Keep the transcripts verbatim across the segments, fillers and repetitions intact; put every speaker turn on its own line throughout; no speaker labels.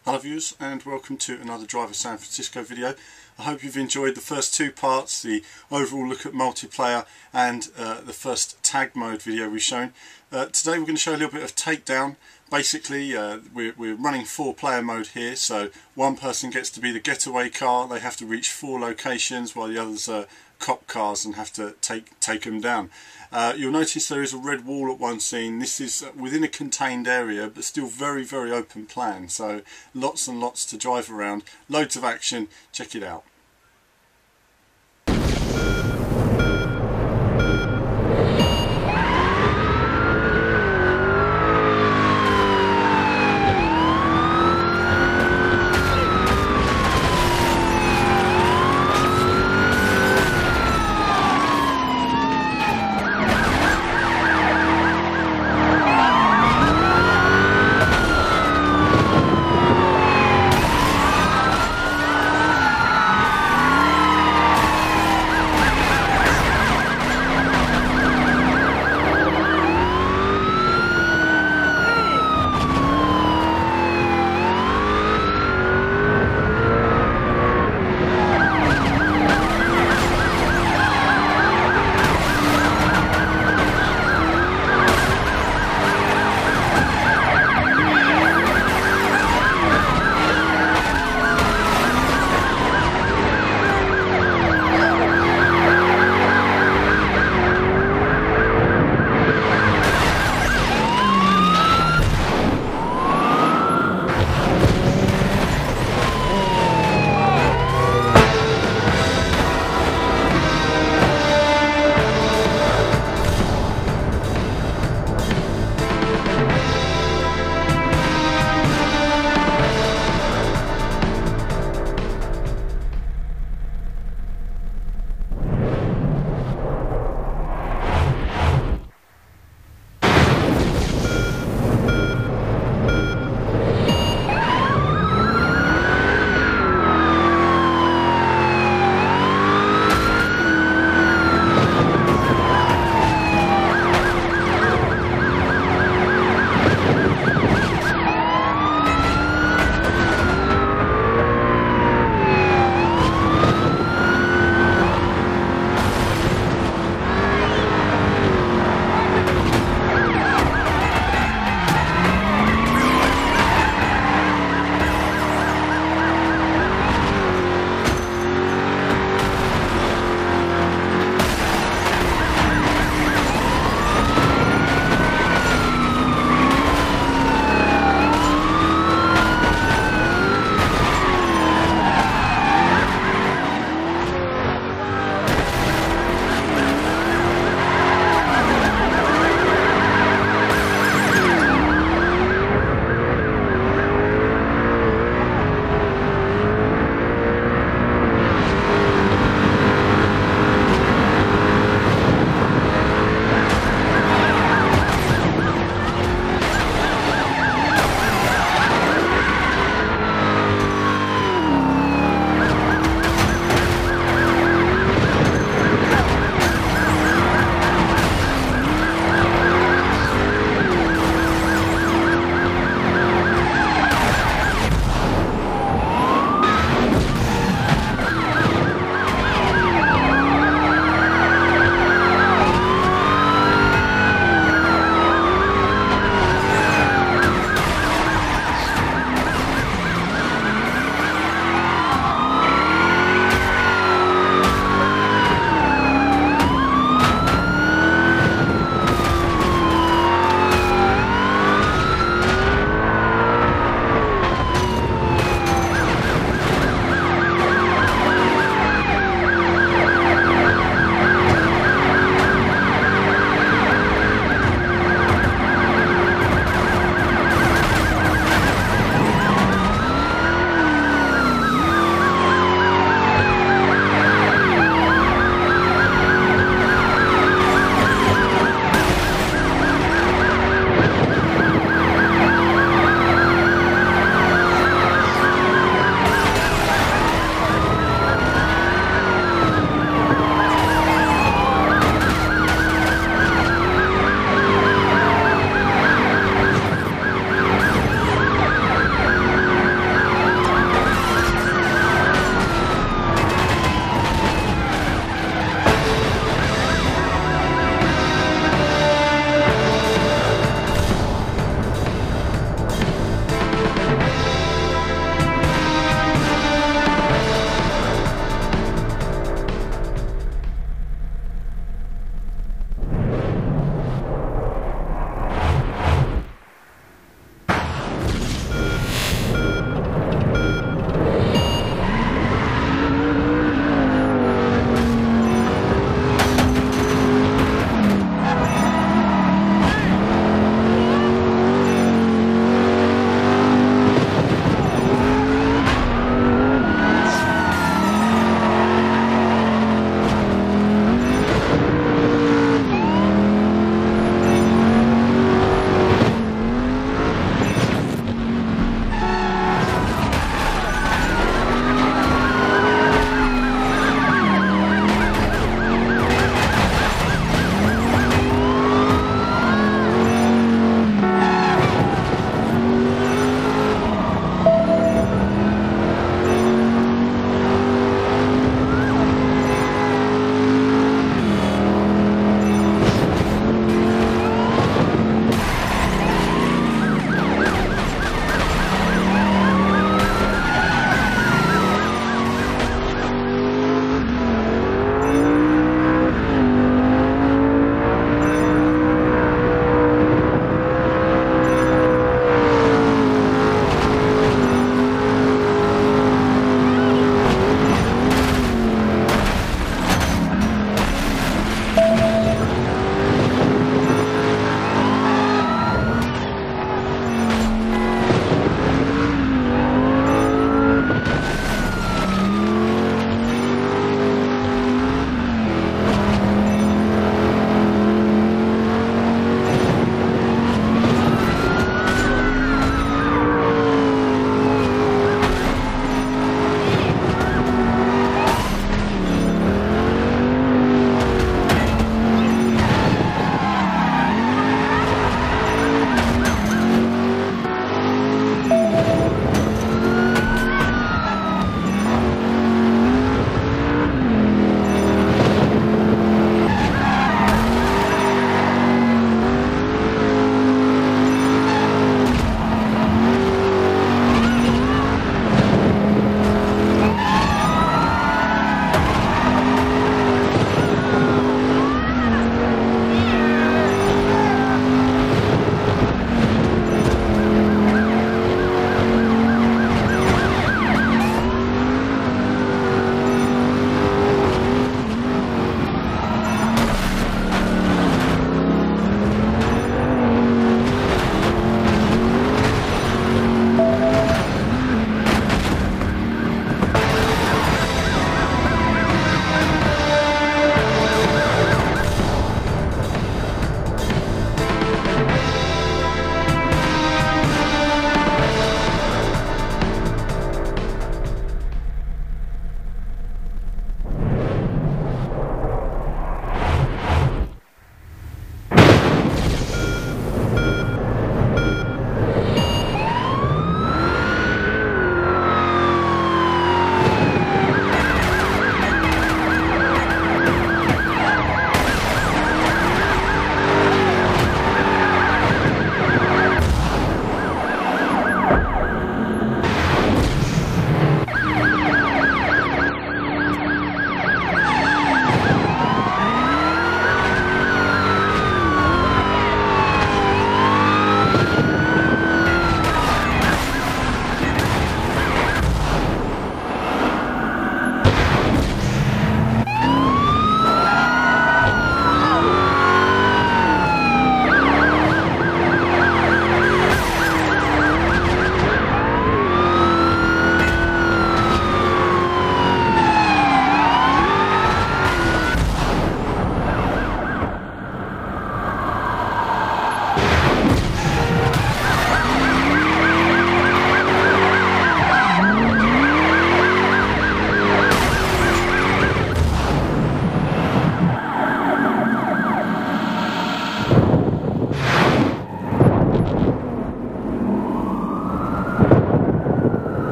Hello viewers, and welcome to another Driver San Francisco video. I hope you've enjoyed the first two parts, the overall look at multiplayer and uh, the first tag mode video we've shown. Uh, today we're going to show a little bit of Takedown. Basically uh, we're, we're running four player mode here, so one person gets to be the getaway car. They have to reach four locations while the others are cop cars and have to take take them down. Uh, you'll notice there is a red wall at one scene. This is within a contained area but still very very open plan, so lots and lots to drive around, loads of action. Check it out.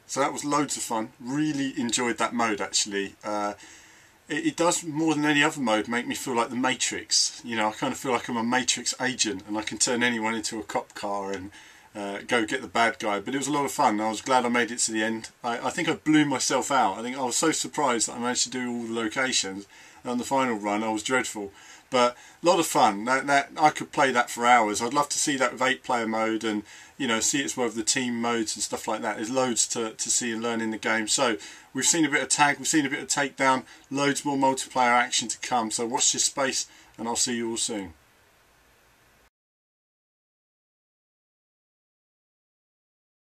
So that was loads of fun. Really enjoyed that mode actually. Uh, it, it does more than any other mode make me feel like the Matrix. You know, I kind of feel like I'm a Matrix agent and I can turn anyone into a cop car and uh, go get the bad guy. But it was a lot of fun. I was glad I made it to the end. I, I think I blew myself out. I think I was so surprised that I managed to do all the locations. And on the final run I was dreadful. But a lot of fun. That, that I could play that for hours. I'd love to see that with eight player mode and, you know, see it's with the team modes and stuff like that. There's loads to, to see and learn in the game. So we've seen a bit of tag, we've seen a bit of takedown, loads more multiplayer action to come. So watch this space and I'll see you all soon.